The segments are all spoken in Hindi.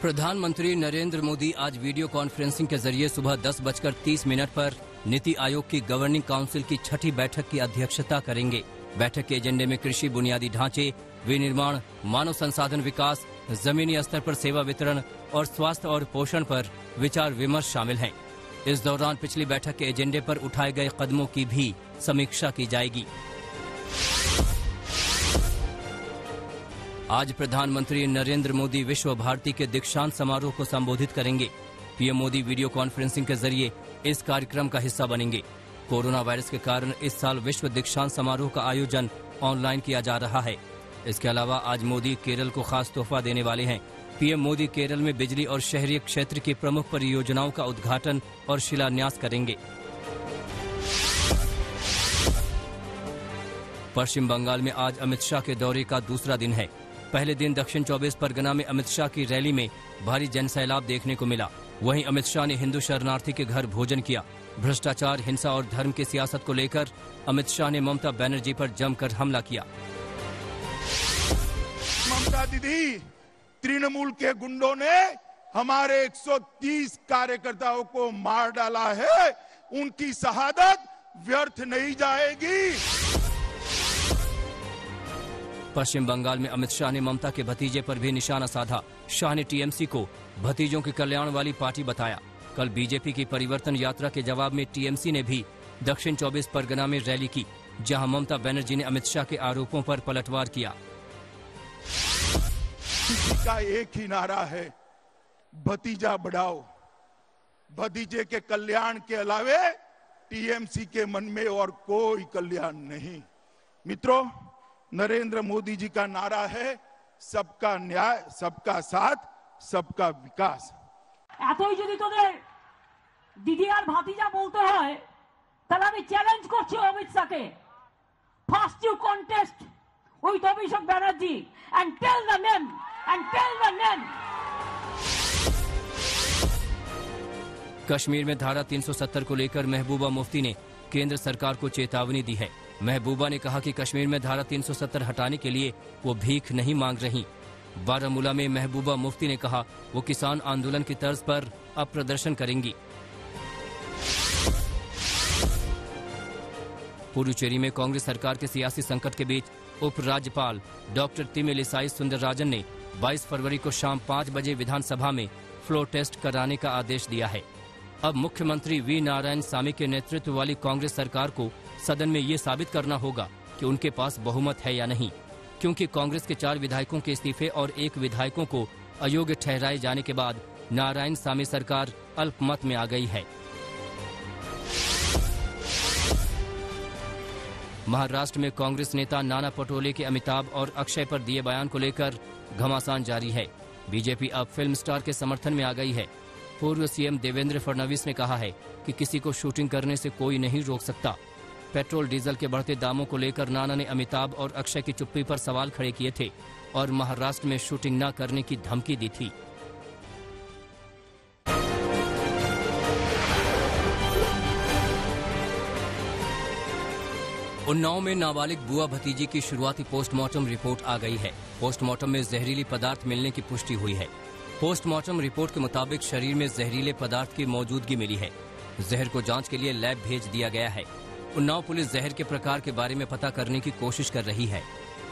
प्रधानमंत्री नरेंद्र मोदी आज वीडियो कॉन्फ्रेंसिंग के जरिए सुबह 10:30 पर नीति आयोग की गवर्निंग काउंसिल की छठी बैठक की अध्यक्षता करेंगे। बैठक के एजेंडे में कृषि बुनियादी ढांचे, विनिर्माण, मानव संसाधन विकास, जमीनी स्तर पर सेवा वितरण और स्वास्थ्य और पोषण पर विचार विमर्श शामिल हैं। इस दौरान पिछली बैठक के एजेंडे पर उठाए गए कदमों की भी समीक्षा की जाएगी। आज प्रधानमंत्री नरेंद्र मोदी विश्व भारती के दीक्षांत समारोह को संबोधित करेंगे। पीएम मोदी वीडियो कॉन्फ्रेंसिंग के जरिए इस कार्यक्रम का हिस्सा बनेंगे। कोरोना वायरस के कारण इस साल विश्व दीक्षांत समारोह का आयोजन ऑनलाइन किया जा रहा है। इसके अलावा आज मोदी केरल को खास तोहफा देने वाले हैं। पीएम मोदी केरल में बिजली और शहरी क्षेत्र की प्रमुख परियोजनाओं का उद्घाटन और शिलान्यास करेंगे। पश्चिम बंगाल में आज अमित शाह के दौरे का दूसरा दिन है। पहले दिन दक्षिण 24 परगना में अमित शाह की रैली में भारी जनसैलाब देखने को मिला। वहीं अमित शाह ने हिंदू शरणार्थी के घर भोजन किया। भ्रष्टाचार, हिंसा और धर्म की सियासत को लेकर अमित शाह ने ममता बनर्जी पर जमकर हमला किया। ममता दीदी, तृणमूल के गुंडों ने हमारे 130 कार्यकर्ताओं को मार डाला है। उनकी शहादत व्यर्थ नहीं जाएगी। पश्चिम बंगाल में अमित शाह ने ममता के भतीजे पर भी निशाना साधा। शाह ने टीएमसी को भतीजों के कल्याण वाली पार्टी बताया। कल बीजेपी की परिवर्तन यात्रा के जवाब में टीएमसी ने भी दक्षिण 24 परगना में रैली की, जहां ममता बनर्जी ने अमित शाह के आरोपों पर पलटवार किया। का एक ही नारा है, भतीजा बढ़ाओ। भतीजे के कल्याण के अलावे टीएमसी के मन में और कोई कल्याण नहीं। मित्रों, नरेंद्र मोदी जी का नारा है सबका न्याय, सबका साथ, सबका विकास। এতই যদি তোদের দিদি আর ভাতিজা বলতে হয় তাহলে আমি চ্যালেঞ্জ করছি অমিত শাহকে, first you contest with Abhishek Banerjee and tell the name. Kashmir में धारा 370 को लेकर महबूबा मुफ्ती ने केंद्र सरकार को चेतावनी दी है। महबूबा ने कहा कि कश्मीर में धारा 370 हटाने के लिए वो भीख नहीं मांग रही। बारामूला में महबूबा मुफ्ती ने कहा वो किसान आंदोलन की तर्ज पर अब प्रदर्शन करेंगी। पुडुचेरी में कांग्रेस सरकार के सियासी संकट के बीच उपराज्यपाल डॉक्टर तिमिलिसाई सुंदरराजन ने 22 फरवरी को शाम 5 बजे विधानसभा में फ्लोर टेस्ट कराने का आदेश दिया है। अब मुख्यमंत्री वी नारायण सामी के नेतृत्व वाली कांग्रेस सरकार को सदन में ये साबित करना होगा कि उनके पास बहुमत है या नहीं, क्योंकि कांग्रेस के 4 विधायकों के इस्तीफे और 1 विधायकों को अयोग्य ठहराए जाने के बाद नारायण सामी सरकार अल्पमत में आ गई है। महाराष्ट्र में कांग्रेस नेता नाना पटोले के अमिताभ और अक्षय पर दिए बयान को लेकर घमासान जारी है। बीजेपी अब फिल्म स्टार के समर्थन में आ गई है। पूर्व सीएम देवेंद्र फडणवीस ने कहा है कि किसी को शूटिंग करने से कोई नहीं रोक सकता। पेट्रोल डीजल के बढ़ते दामों को लेकर नाना ने अमिताभ और अक्षय की चुप्पी पर सवाल खड़े किए थे और महाराष्ट्र में शूटिंग न करने की धमकी दी थी। उन्नाव में नाबालिग बुआ भतीजी की शुरुआती पोस्टमार्टम रिपोर्ट आ गई है। पोस्टमार्टम में जहरीली पदार्थ मिलने की पुष्टि हुई है। पोस्टमार्टम रिपोर्ट के मुताबिक शरीर में जहरीले पदार्थ की मौजूदगी मिली है। जहर को जांच के लिए लैब भेज दिया गया है। उन्नाव पुलिस जहर के प्रकार के बारे में पता करने की कोशिश कर रही है।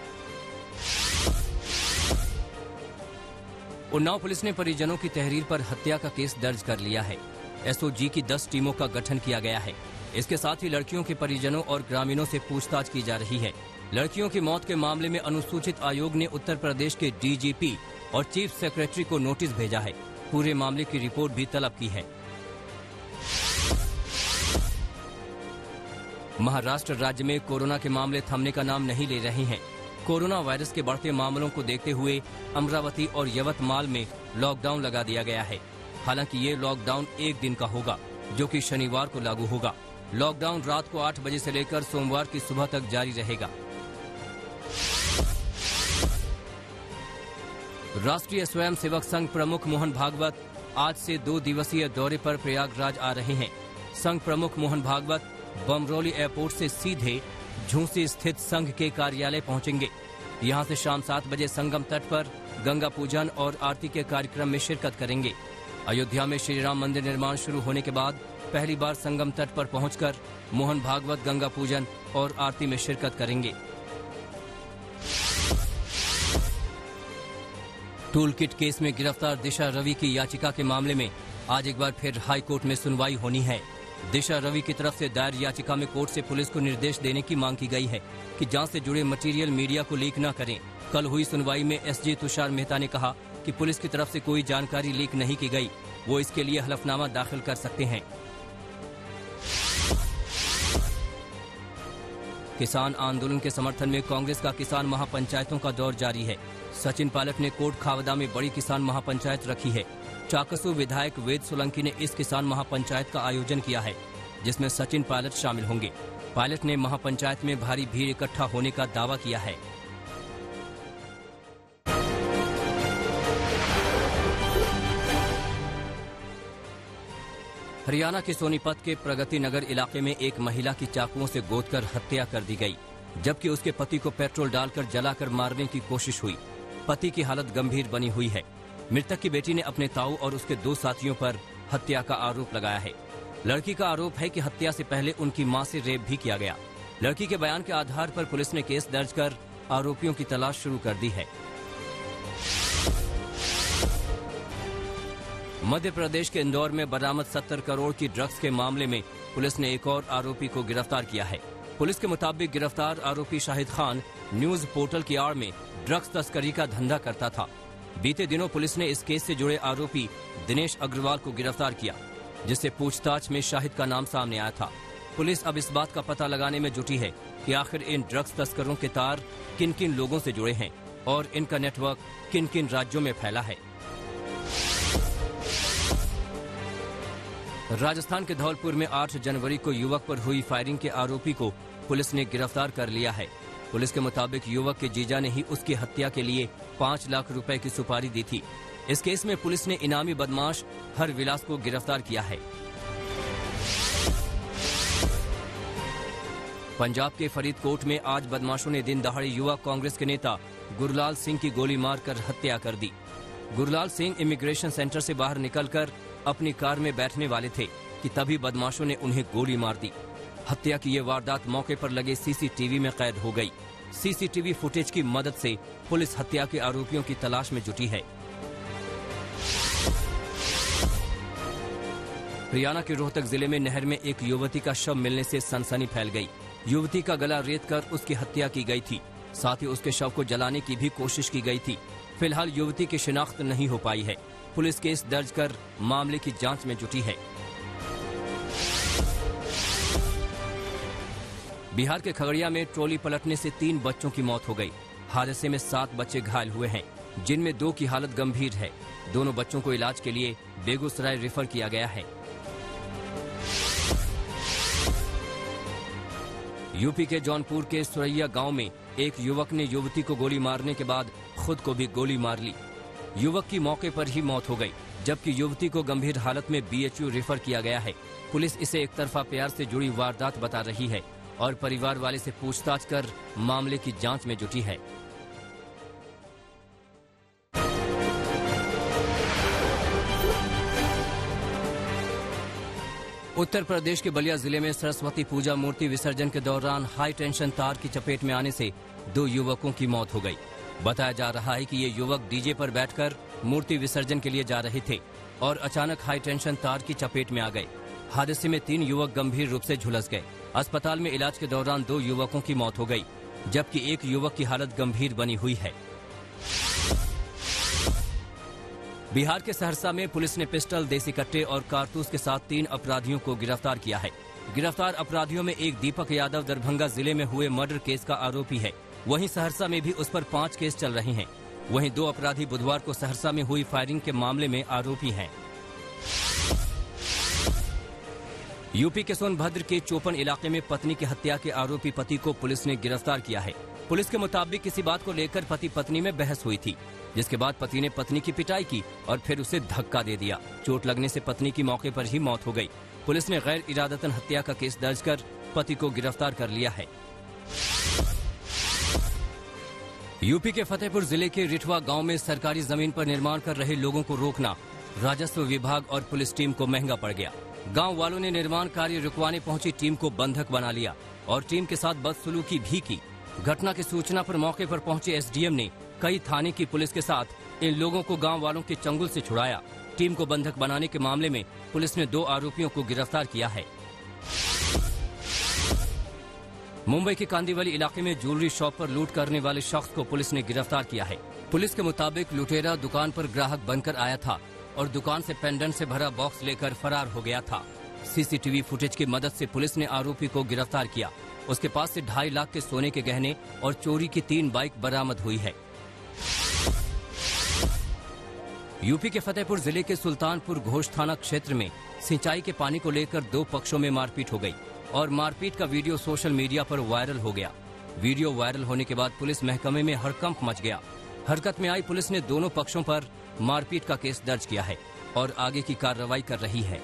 उन्नाव पुलिस ने परिजनों की तहरीर पर हत्या का केस दर्ज कर लिया है। एसओजी की 10 टीमों का गठन किया गया है। इसके साथ ही लड़कियों के परिजनों और ग्रामीणों से पूछताछ की जा रही है। लड़कियों की मौत के मामले में अनुसूचित आयोग ने उत्तर प्रदेश के डीजीपी और चीफ सेक्रेटरी को नोटिस भेजा है। पूरे मामले की रिपोर्ट भी तलब की है। महाराष्ट्र राज्य में कोरोना के मामले थमने का नाम नहीं ले रहे हैं। कोरोना वायरस के बढ़ते मामलों को देखते हुए अमरावती और यवतमाल में लॉकडाउन लगा दिया गया है। हालांकि ये लॉकडाउन 1 दिन का होगा, जो कि शनिवार को लागू होगा। लॉकडाउन रात को 8 बजे से लेकर सोमवार की सुबह तक जारी रहेगा। राष्ट्रीय स्वयंसेवक संघ प्रमुख मोहन भागवत आज से 2 दिवसीय दौरे पर प्रयागराज आ रहे हैं। संघ प्रमुख मोहन भागवत बमरौली एयरपोर्ट से सीधे झूंसी स्थित संघ के कार्यालय पहुंचेंगे। यहां से शाम 7 बजे संगम तट पर गंगा पूजन और आरती के कार्यक्रम में शिरकत करेंगे। अयोध्या में श्री राम मंदिर निर्माण शुरू होने के बाद पहली बार संगम तट पर पहुंचकर मोहन भागवत गंगा पूजन और आरती में शिरकत करेंगे। टूल किट केस में गिरफ्तार दिशा रवि की याचिका के मामले में आज एक बार फिर हाई कोर्ट में सुनवाई होनी है। दिशा रवि की तरफ से दायर याचिका में कोर्ट से पुलिस को निर्देश देने की मांग की गई है कि जांच से जुड़े मटेरियल मीडिया को लीक न करें। कल हुई सुनवाई में एसजी तुषार मेहता ने कहा कि पुलिस की तरफ से कोई जानकारी लीक नहीं की गई, वो इसके लिए हलफनामा दाखिल कर सकते हैं। किसान आंदोलन के समर्थन में कांग्रेस का किसान महापंचायतों का दौर जारी है। सचिन पायलट ने कोट खावदा में बड़ी किसान महापंचायत रखी है। चाकसू विधायक वेद सोलंकी ने इस किसान महापंचायत का आयोजन किया है, जिसमें सचिन पायलट शामिल होंगे। पायलट ने महापंचायत में भारी भीड़ इकट्ठा होने का दावा किया है। हरियाणा के सोनीपत के प्रगति नगर इलाके में एक महिला की चाकुओं से गोदकर हत्या कर दी गई, जबकि उसके पति को पेट्रोल डालकर जलाकर मारने की कोशिश हुई। पति की हालत गंभीर बनी हुई है। मृतक की बेटी ने अपने ताऊ और उसके 2 साथियों पर हत्या का आरोप लगाया है। लड़की का आरोप है कि हत्या से पहले उनकी मां से रेप भी किया गया। लड़की के बयान के आधार पर पुलिस ने केस दर्ज कर आरोपियों की तलाश शुरू कर दी है। मध्य प्रदेश के इंदौर में बरामद 70 करोड़ की ड्रग्स के मामले में पुलिस ने एक और आरोपी को गिरफ्तार किया है। पुलिस के मुताबिक गिरफ्तार आरोपी शाहिद खान न्यूज पोर्टल की आड़ में ड्रग्स तस्करी का धंधा करता था। बीते दिनों पुलिस ने इस केस से जुड़े आरोपी दिनेश अग्रवाल को गिरफ्तार किया, जिससे पूछताछ में शाहिद का नाम सामने आया था। पुलिस अब इस बात का पता लगाने में जुटी है कि आखिर इन ड्रग्स तस्करों के तार किन किन लोगों से जुड़े हैं और इनका नेटवर्क किन किन राज्यों में फैला है। राजस्थान के धौलपुर में 8 जनवरी को युवक पर हुई फायरिंग के आरोपी को पुलिस ने गिरफ्तार कर लिया है। पुलिस के मुताबिक युवक के जीजा ने ही उसकी हत्या के लिए 5 लाख रुपए की सुपारी दी थी। इस केस में पुलिस ने इनामी बदमाश हर विलास को गिरफ्तार किया है। पंजाब के फरीदकोट में आज बदमाशों ने दिन दहाड़े युवा कांग्रेस के नेता गुरलाल सिंह की गोली मारकर हत्या कर दी। गुरलाल सिंह इमिग्रेशन सेंटर से बाहर निकलकर अपनी कार में बैठने वाले थे कि तभी बदमाशों ने उन्हें गोली मार दी। हत्या की ये वारदात मौके पर लगे सीसीटीवी में कैद हो गई। सीसीटीवी फुटेज की मदद से पुलिस हत्या के आरोपियों की तलाश में जुटी है। हरियाणा के रोहतक जिले में नहर में एक युवती का शव मिलने से सनसनी फैल गई। युवती का गला रेतकर उसकी हत्या की गई थी। साथ ही उसके शव को जलाने की भी कोशिश की गई थी। फिलहाल युवती की शिनाख्त नहीं हो पाई है। पुलिस केस दर्ज कर मामले की जांच में जुटी है। बिहार के खगड़िया में ट्रॉली पलटने से 3 बच्चों की मौत हो गई। हादसे में 7 बच्चे घायल हुए हैं, जिनमें 2 की हालत गंभीर है। दोनों बच्चों को इलाज के लिए बेगूसराय रेफर किया गया है। यूपी के जौनपुर के सुरैया गांव में एक युवक ने युवती को गोली मारने के बाद खुद को भी गोली मार ली। युवक की मौके पर ही मौत हो गई, जबकि युवती को गंभीर हालत में बीएचयू रेफर किया गया है। पुलिस इसे एक तरफा प्यार से जुड़ी वारदात बता रही है और परिवार वाले से पूछताछ कर मामले की जांच में जुटी है। उत्तर प्रदेश के बलिया जिले में सरस्वती पूजा मूर्ति विसर्जन के दौरान हाई टेंशन तार की चपेट में आने से 2 युवकों की मौत हो गई। बताया जा रहा है कि ये युवक डीजे पर बैठकर मूर्ति विसर्जन के लिए जा रहे थे और अचानक हाई टेंशन तार की चपेट में आ गए। हादसे में 3 युवक गंभीर रूप से झुलस गए। अस्पताल में इलाज के दौरान 2 युवकों की मौत हो गई, जबकि एक युवक की हालत गंभीर बनी हुई है। बिहार के सहरसा में पुलिस ने पिस्टल, देसी कट्टे और कारतूस के साथ 3 अपराधियों को गिरफ्तार किया है। गिरफ्तार अपराधियों में एक दीपक यादव दरभंगा जिले में हुए मर्डर केस का आरोपी है। वहीं सहरसा में भी उस पर 5 केस चल रहे हैं। वहीं 2 अपराधी बुधवार को सहरसा में हुई फायरिंग के मामले में आरोपी हैं। यूपी के सोनभद्र के चोपन इलाके में पत्नी की हत्या के आरोपी पति को पुलिस ने गिरफ्तार किया है। पुलिस के मुताबिक किसी बात को लेकर पति पत्नी में बहस हुई थी, जिसके बाद पति ने पत्नी की पिटाई की और फिर उसे धक्का दे दिया। चोट लगने से पत्नी की मौके पर ही मौत हो गई। पुलिस ने गैर इरादतन हत्या का केस दर्ज कर पति को गिरफ्तार कर लिया है। यूपी के फतेहपुर जिले के रिठवा गांव में सरकारी जमीन पर निर्माण कर रहे लोगों को रोकना राजस्व विभाग और पुलिस टीम को महंगा पड़ गया। गांव वालों ने निर्माण कार्य रुकवाने पहुंची टीम को बंधक बना लिया और टीम के साथ बदसलूकी भी की। घटना की सूचना पर मौके पर पहुंचे एसडीएम ने कई थाने की पुलिस के साथ इन लोगों को गांव वालों के चंगुल से छुड़ाया। टीम को बंधक बनाने के मामले में पुलिस ने 2 आरोपियों को गिरफ्तार किया है। मुंबई के कांदीवली इलाके में ज्वेलरी शॉप पर लूट करने वाले शख्स को पुलिस ने गिरफ्तार किया है। पुलिस के मुताबिक लुटेरा दुकान पर ग्राहक बनकर आया था और दुकान से पेंडेंट से भरा बॉक्स लेकर फरार हो गया था। सीसीटीवी फुटेज की मदद से पुलिस ने आरोपी को गिरफ्तार किया। उसके पास से 2.5 लाख के सोने के गहने और चोरी की 3 बाइक बरामद हुई है। यूपी के फतेहपुर जिले के सुल्तानपुर घोष थाना क्षेत्र में सिंचाई के पानी को लेकर 2 पक्षों में मारपीट हो गई और मारपीट का वीडियो सोशल मीडिया पर वायरल हो गया। वीडियो वायरल होने के बाद पुलिस महकमे में हड़कंप मच गया। हरकत में आई पुलिस ने दोनों पक्षों पर मारपीट का केस दर्ज किया है और आगे की कार्रवाई कर रही है।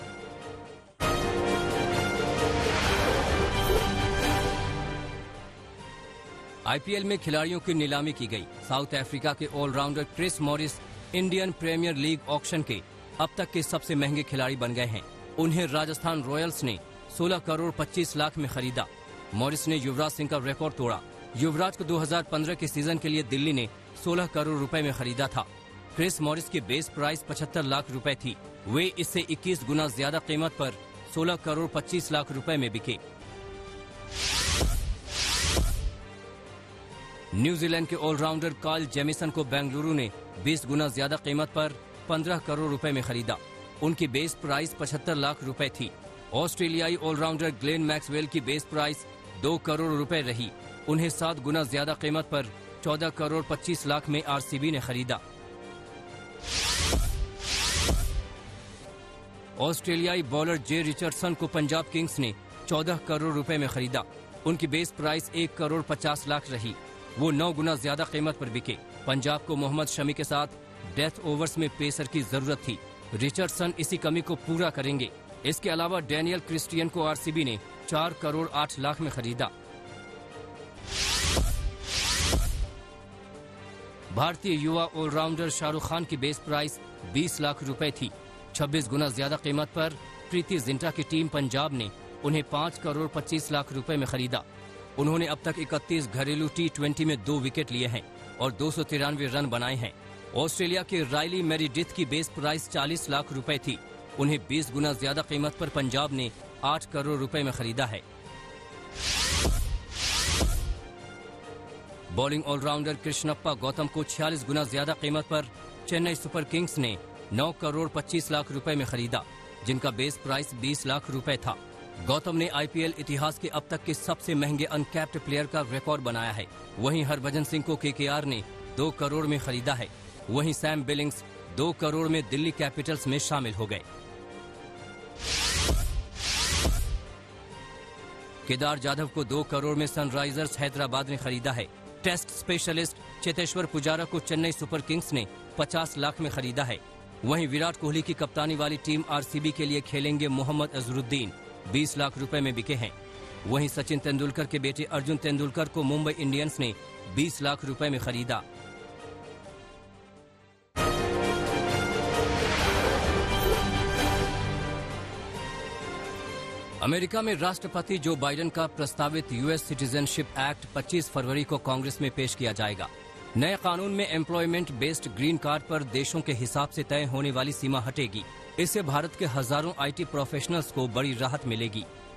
आईपीएल में खिलाड़ियों की नीलामी की गई। साउथ अफ्रीका के allrounder Chris Morris Indian Premier League auction के अब तक के सबसे महंगे खिलाड़ी बन गए हैं। उन्हें राजस्थान रॉयल्स ने 16 करोड़ 25 लाख में खरीदा। मॉरिस ने युवराज सिंह का रिकॉर्ड तोड़ा। युवराज को 2015 के सीजन के लिए दिल्ली ने 16 करोड़ रुपए में खरीदा था। क्रिस मॉरिस की बेस प्राइस 75 लाख रुपए थी। वे इससे 21 गुना ज्यादा कीमत पर 16 करोड़ 25 लाख रुपए में बिके। न्यूजीलैंड के ऑलराउंडर कार्ल जेमिसन को बेंगलुरु ने 20 गुना ज्यादा कीमत पर 15 करोड़ रुपए में खरीदा। उनकी बेस प्राइस 75 लाख रुपए थी। ऑस्ट्रेलियाई ऑलराउंडर ग्लेन मैक्सवेल की बेस प्राइस 2 करोड़ रुपए रही। उन्हें 7 गुना ज्यादा कीमत पर 14 करोड़ 25 लाख में आरसीबी ने खरीदा। ऑस्ट्रेलियाई बॉलर जे रिचर्डसन को पंजाब किंग्स ने 14 करोड़ रुपए में खरीदा। उनकी बेस प्राइस 1 करोड़ 50 लाख रही। वो 9 गुना ज्यादा कीमत पर बिके। पंजाब को मोहम्मद शमी के साथ डेथ ओवर्स में पेसर की जरूरत थी। रिचर्डसन इसी कमी को पूरा करेंगे। इसके अलावा डैनियल क्रिस्टियन को आरसीबी ने 4 करोड़ 8 लाख में खरीदा। भारतीय युवा ऑलराउंडर शाहरुख खान की बेस प्राइस 20 लाख रुपए थी। 26 गुना ज्यादा कीमत पर प्रीति जिंटा की टीम पंजाब ने उन्हें 5 करोड़ 25 लाख रुपए में खरीदा। उन्होंने अब तक 31 घरेलू T20 में 2 विकेट लिए हैं और 293 रन बनाए हैं। ऑस्ट्रेलिया के राइली मेरिडिथ की बेस प्राइस 40 लाख रुपए थी। उन्हें 20 गुना ज्यादा कीमत पर पंजाब ने 8 करोड़ रुपए में खरीदा है। बॉलिंग ऑलराउंडर कृष्णप्पा गौतम को 46 गुना ज्यादा कीमत पर चेन्नई सुपर किंग्स ने 9 करोड़ 25 लाख रुपए में खरीदा, जिनका बेस प्राइस 20 लाख रुपए था। गौतम ने आईपीएल इतिहास के अब तक के सबसे महंगे अनकैप्ड प्लेयर का रिकॉर्ड बनाया है। वहीं हरभजन सिंह को केकेआर ने 2 करोड़ में खरीदा है। वहीं सैम बिलिंग्स 2 करोड़ में दिल्ली कैपिटल्स में शामिल हो गए। केदार जाधव को 2 करोड़ में सनराइजर्स हैदराबाद ने खरीदा है। टेस्ट स्पेशलिस्ट चेतेश्वर पुजारा को चेन्नई सुपर किंग्स ने 50 लाख में खरीदा है। वहीं विराट कोहली की कप्तानी वाली टीम आरसीबी के लिए खेलेंगे मोहम्मद अजरुद्दीन 20 लाख रुपए में बिके हैं। वहीं सचिन तेंदुलकर के बेटे अर्जुन तेंदुलकर को मुंबई इंडियंस ने 20 लाख रुपए में खरीदा। अमेरिका में राष्ट्रपति जो बाइडेन का प्रस्तावित यूएस सिटीजनशिप एक्ट 25 फरवरी को कांग्रेस में पेश किया जाएगा। नए कानून में एम्प्लॉयमेंट बेस्ड ग्रीन कार्ड पर देशों के हिसाब से तय होने वाली सीमा हटेगी। इससे भारत के हजारों आईटी प्रोफेशनल्स को बड़ी राहत मिलेगी।